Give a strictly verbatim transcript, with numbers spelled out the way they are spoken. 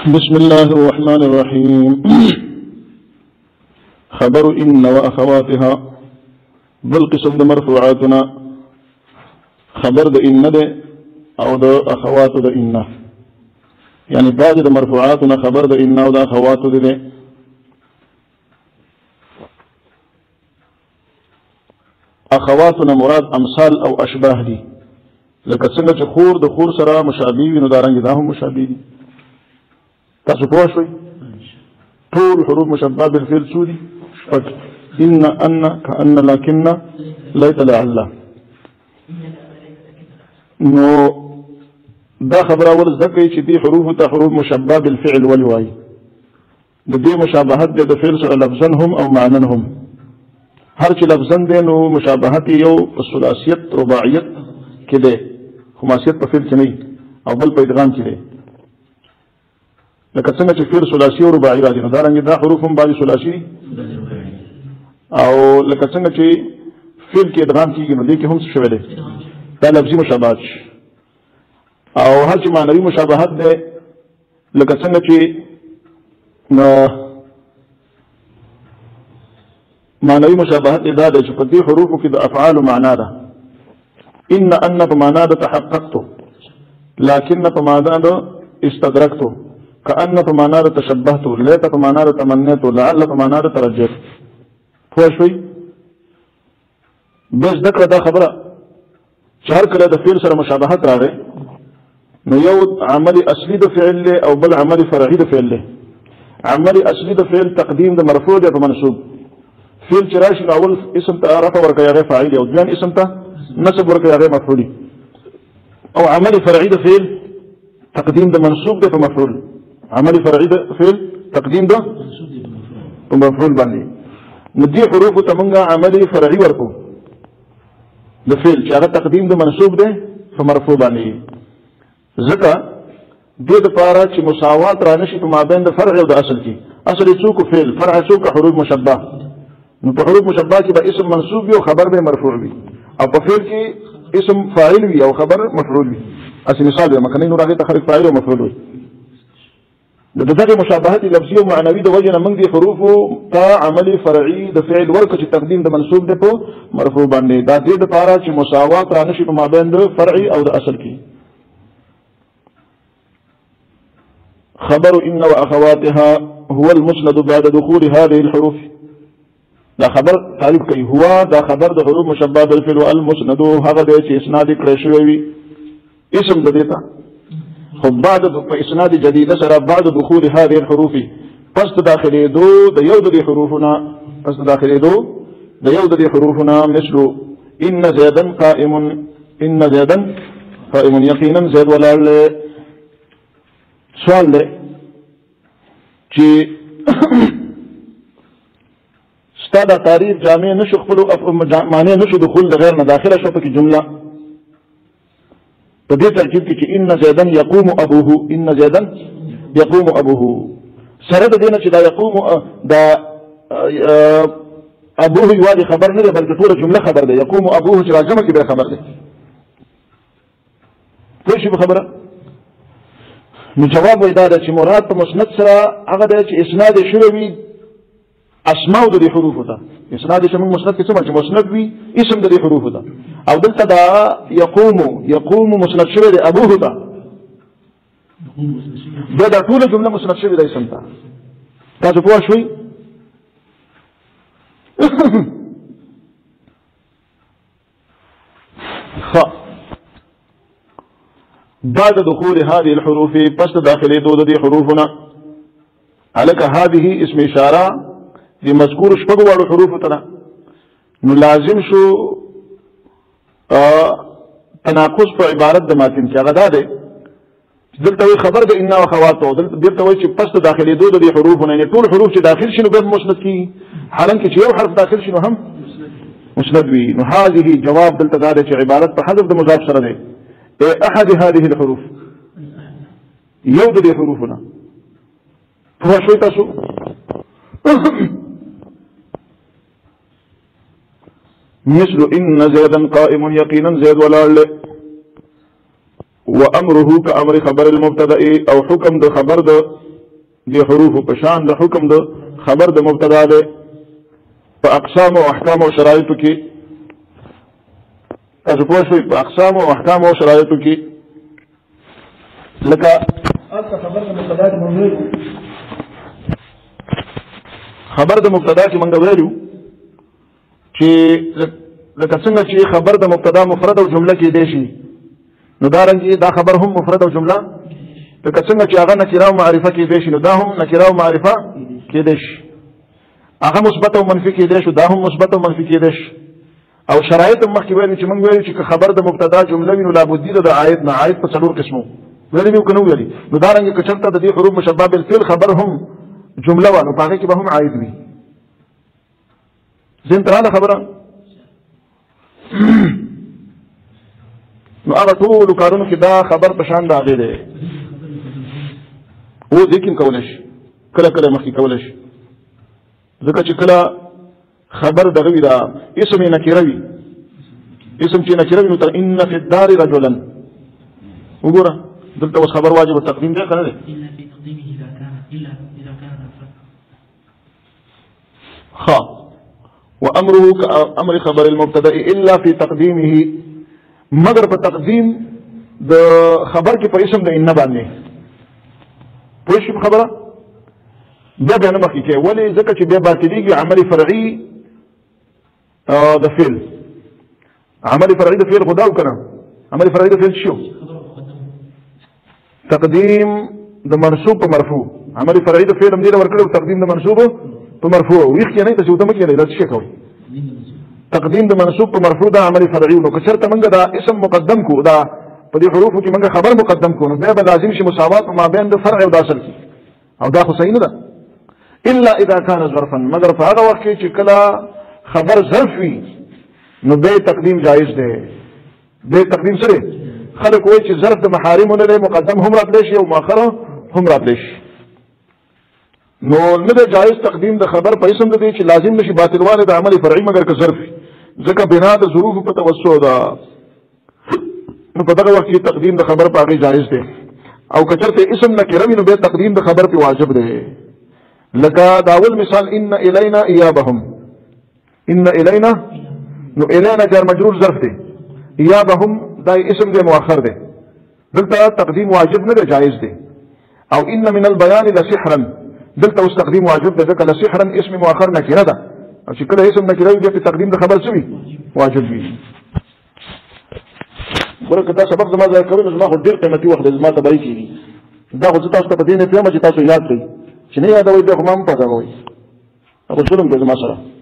بسم الله الرحمن الرحيم. خبر إن وأخواتها بالقسم د مرفوعاتنا خبر د إن ده أو د أخوات د إن، يعني بعد د مرفوعاتنا خبر د إن أو د أخوات ده. أخواتنا مراد أمثال أو أشباه دي، لکه څنګه چې خور د خور سره مشابه وي نو دا رنګ دا هم مشابه دي. تاسو پوه شئ؟ ټول حروف مشبه بالفعل څو دي؟ شپږ: ان، ان، كأن، لكن، ليت، لعل. نو دا خبره اول زده کوي چې دې حروف ته حروف مشبه بالفعل ولې وایي. د دې مشابهت د فعل سره لفظا هم او معنا هم. هر چې لفظا دی نو مشابهت یو په ثلاثیت رباعیت کې دی، خماسیت په فعل کې نه او بل په ادغام کې دی. لکه څنګه چې فعل ثلاثي او رباعي راځي نو دا رنګ دا حروف هم بعضې ثلاثي دي، او لکه څنګه چې فعل کې ادغام کېږي نو دې کې هم څه شوی دی؟ دا لفظي مشابهت. او هر چې معنوي مشابهت دی لکه څنګه چې معنوي مشابهت دا دی چې په دې حروفو کې د افعال معنا ده. ان ان په معنا د تحققته، لكن په معنا د استدرکته، كأن په معنا د تشبهته، ليت په معنا د تمنيته، لعل په معنا د ترجیت. پوه شوي؟ بس دکړه دا خبره چې هر کله د فعل سره مشابهت راغی نو یو عمل اصلي د فعل له او بل عمل فرعي د فعل له. عمل اصلي د فعل تقدیم د مرفوع دی په منصوب. فعل چې راشي نو اول اسم ته رفع ورکړي هغه فاعل او ځان اسم ته نصب ورکړي هغه مفعول. او عمل فرعي د فعل تقدیم د منصوب دی په مفعول. عمل فرعي د فعل تقدیم د په مفعول باندې. نو دې حروف ته موږ عمل فرعي ورکو د فعل چې هغه تقدیم د منصوب دی په مرفوع باندې. ځکه دې دپاره چې مساوات را نشي په مابین د فرع او د اصل کې. اصل یې څوک فعل، فرع څوک حروف مشبه. نو په حروف مشبه کې به اسم منصوب وي او خبر به مرفوع وي، او په فعل کې اسم فاعل وي او خبر مفعول وي. اصل مثال دی مکنه نور هغه تخریج فاعل او مفعول وي. د دغه مشابهت لفظي او معنوي د وجه نه موږ دي حروف ته عمل فرعي د فعل ورکړو چې تقدیم د منصوب دی په مرفوع باندې. دا دې دپاره چې مساوات را نشي په مابین د فرعي او د اصل کې. خبر ان واخواتها هو المسند بعد دخول هذه الحروف. دا خبر تعریف کوي. هو دا خبر د حروف مشبه بالفعل والمسند هغه دی چې اسناد کړی شوی وي اسم د دې ته خو بعد په اسناد جدید سره بعد دخول هذه الحروف، پس داخلي دو د یو د حروفنا پس داخلي دو د یو د حروفنا مثل ان زيدا قائم، ان زيدا قائم، یقینا زید ولال. سوال دی چې ستا دا تعریف جامع نشو خپل معنی نشو دخول د غیر نه داخله شو پکې جمله په دې ترکیب کې چې ان زیدن یقوم ابوه، ان زیدن یقوم ابوه سره د دې نه چې دا یقوم دا ابوه یوازې خبر نه دی بلکې ټوله جمله خبر دی. یقوم ابوه چې راجمه کې به خبر دی. پوه شئ په خبره؟ نو جواب وایي دا ده چې مراد په مسند سره هغه دی چې اسناد یې شوی وي اسماء د دې حروفو ته. اسناد چې موږ مسند کې څه چې مسند وي اسم د دې حروفو ته، او دلته دا یقوم یقوم مسند شوی دی ابوه ته. دا دا ټوله جمله مسند شوی دی اسم ته. تاسو پوه شئ؟ ښه. بعد دخول هذه الحروف، پس داخلي دو د دې حروفنا هلکه هذه اسم اشاره د مذکور شپږو واړو حروفو ته نو لازم شو تناقض په عبارت د ماتن کې. هغه دا دی دلته وایي خبر د ان واخواتو، دلته وایي چې پس داخلي دو د دې حروفونه، یعنې ټول حروف چې داخل شي نو بیا مسند کېږي، حالانکه چې یو حرف داخل شي نو هم مسند وي. نو هذه جواب دلته دا دی چې عبارت په حذف د مضاف سره دی. احد هذه الحروف یو د دې حروفونه. پوه شوئ تاسو؟ مثل ان زيدا قائم، يقينا زيد ولاړ. وامره كامر خبر المبتدا او حكم د خبر د دي حروف پشان د حکم د خبر د مبتدا له په اقسام او احکام او شرایط کې تاسو پوه شئ په اقسام او احکام او شرایط کې لکه اصل خبر د مبتدا کې مونږ خبر د مبتدا کې مونږ ویلو چې لکه څنګه چې خبر د مبتدا مفرد او جمله کې دی شي نو دا رنګ دا خبر هم مفرد او جمله لکه څنګه چې هغه نکره او معرفه کې دی شي نو دا هم نکره او معرفه کې دی شي هغه مثبت او منفي کې دی شي دا هم مثبت او منفي کې دی شي او شرایط مخکې ویل چې موږ ویل چې خبر د مبتدا جمله وي نو لابد د عائد نه عائد په څلور قسمو ویل یو کنو ویلي نو دا رنګ که چرته د دې حروف مشبہ بالفعل خبر هم جمله و نو پاره کې به هم عائد وي زين تعالی خبره نو هغه ټول کارونو کې دا خبر په شان راغلی دی او ذکر کولای شي کله کله مخکې کولای شي ځکه چې کله خبر دغه وي دا اسم نکره وي اسم چې نکره وي نو تر ان فی الدار رجلا وګوره دلته اوس خبر واجب التقدیم دی کنه دی الا فی تقدیمه اذا كان الا اذا كان خا وامره كامر خبر المبتدا الا في تقديمه مگر په تقدیم د خبر کې په اسم د ان باندې پوه شو خبره بیا بیا نه مخکې کې ولې ځکه چې بیا باطلېږي عمل فرعي د فعل عمل فرعي د فعل خدا وکنه عمل فرعي د فعل شو تقدیم د منصوب په مرفوع عمل فرعي د فعل هم دې ورکړو تقدیم د منصوب په مرفوع ویخ کې نه تاسو ته مکه نه راځي کوي تقدیم د منصوب په مرفوع دا عمل فرعي نو که شرط منګه دا اسم مقدم کو دا په دې حروفو کې منګه خبر مقدم کو نو بیا به لازم شي مساوات ما بین د فرع او د اصل کې او دا خو صحیح نه ده الا اذا كان ظرفا مگر په هغه وخت کې چې کله خبر ظرف وي نو به تقدیم جایز ده به تقدیم سره خلک وایي چې ظرف د محارمونه له مقدم هم راتلی شي او مؤخر هم راتلی شي نو نه ده جایز تقدیم د خبر په اسم ده چې لازم نشي باطلواله د عمل فرعي مگر که ظرف ځکه بنا د ظروف په توسع ده نو په دغه وخت کې تقدیم د خبر په هغه جایز ده او که چېرته اسم نکره وي نو به تقدیم د خبر په واجب ده لکه دا اول مثال ان الینا ایابهم ان الینا نو الینا جار مجرور ظرف ده ایابهم دا اسم ده مؤخر ده دلته تقدیم واجب نه ده جایز ده او ان من البيان لسحرا دلته اوس تقدیم واجب ده ځکه لسحرا اسم مؤخر نکره ده او چې کله اسم نکره وي بیا په تقدیم د خبر سوي واجب وي ورکه دا سبق زما ځای کوي نو زما خو ډېر قیمتي وخت دی زما ته به کېږي دا خو زه تاسو ته په دې نه پوهیم چې تاسو یاد کړئ چې نه یادوئ بیا خو ما هم پاتوئ هغه ظلم دی زما سره